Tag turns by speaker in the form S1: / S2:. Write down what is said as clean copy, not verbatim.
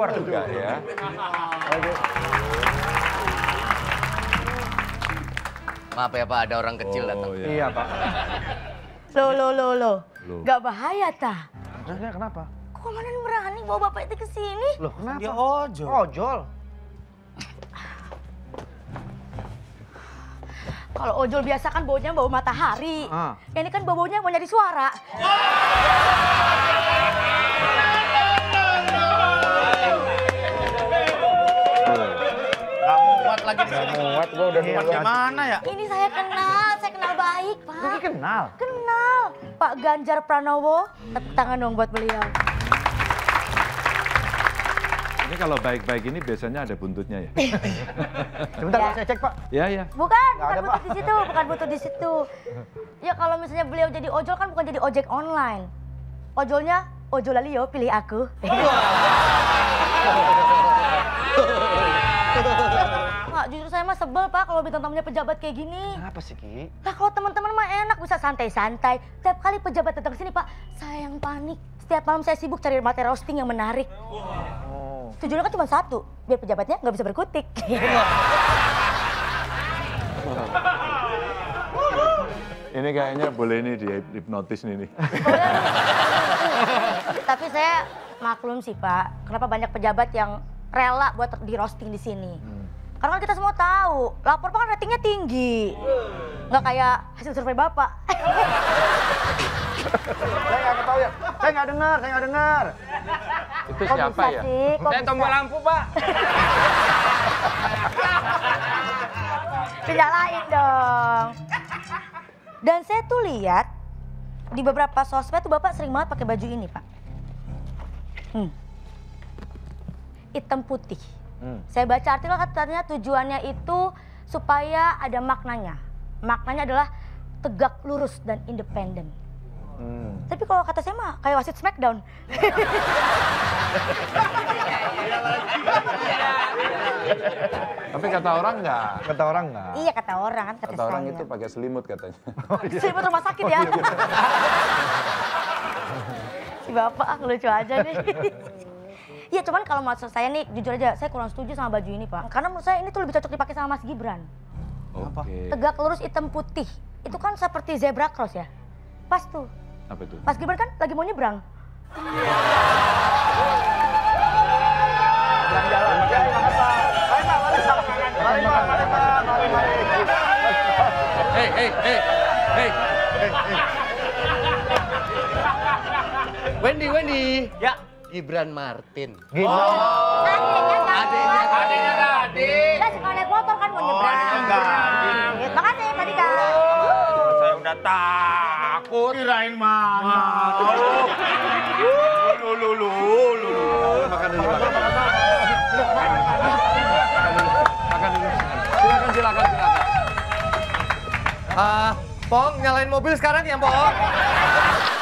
S1: support juga ya.
S2: Maaf ya Pak, ada orang kecil datang.
S1: Iya
S3: Pak.
S4: Loh. Gak bahaya tah?
S3: Kenapa?
S4: Kok komandan berani bawa bapak itu ke sini?
S3: Loh kenapa?
S5: Dia ojol.
S3: Ojol?
S4: Kalau ojol biasa kan baunya bau matahari. Ini kan baunya mau nyari suara.
S5: Gak muat lagi di sini.
S3: Muat, gua udah
S5: Muat di mana ya?
S4: Ini saya kenal baik, Pak.
S3: Lu kenal?
S4: Kenal. Pak Ganjar Pranowo, tepuk tangan dong buat beliau.
S1: Ini kalau baik-baik ini biasanya ada buntutnya ya?
S3: Sebentar,
S4: Ya.
S3: saya cek Pak.
S1: Iya.
S4: Bukan
S3: ada,
S4: butuh di situ, bukan butuh di situ. Ya kalau misalnya beliau jadi ojol kan bukan jadi ojek online. Ojolnya, ojol Lalio, pilih aku. Pak, justru saya mah sebel Pak kalau bintang tamunya pejabat kayak gini.
S3: Kenapa sih Ki?
S4: Lah kalau teman-teman mah enak bisa santai-santai. Tiap kali pejabat datang ke sini Pak, saya yang panik. Setiap malam saya sibuk cari materi roasting yang menarik. Tujuannya kan cuma satu, biar pejabatnya nggak bisa berkutik.
S1: Ini kayaknya boleh ini di hipnotis nih.
S4: Tapi saya maklum sih Pak, kenapa banyak pejabat yang rela buat di roasting di sini. Karena kan kita semua tahu, lapor Pak kan ratingnya tinggi. Nggak kayak hasil survei Bapak.
S3: Saya nggak tahu ya. Saya nggak dengar.
S1: Itu
S4: Kok
S1: siapa
S4: bisa
S1: ya?
S4: sih? Kok
S5: Saya
S4: bisa?
S5: tombol lampu, Pak.
S4: Dinyalain dong. Dan saya tuh lihat di beberapa sosmed tuh Bapak sering banget pakai baju ini, Pak. Hitam putih. Saya baca artikel katanya tujuannya itu supaya ada maknanya. Maknanya adalah tegak lurus dan independen. Tapi kalau kata saya mah kayak wasit Smackdown.
S1: Tapi kata orang enggak.
S3: Kata orang nggak?
S4: Iya kata orang kan kata
S1: Kata orang
S4: saya.
S1: itu pakai selimut katanya.
S4: Selimut rumah sakit ya. Si bapak lucu aja nih. Iya cuman kalau maksud saya nih jujur aja saya kurang setuju sama baju ini Pak. Karena menurut saya ini tuh lebih cocok dipakai sama Mas Gibran.
S1: Oke.
S4: Tegak lurus hitam putih. Itu kan seperti zebra cross ya. Pas tuh.
S1: Apa itu?
S4: Mas Gibran kan lagi mau nyebrang.
S2: Wendy.
S5: Ya.
S2: Gibran Martin.
S4: Adeknya
S5: Adik.
S4: Kita suka naik motor kan mau nyebrang. Makasih Pak Dika.
S5: Saya udah takut. Kirain mana. Lu.
S1: Makan dulu. Silakan.
S2: Pong, nyalain mobil sekarang ya, Pong.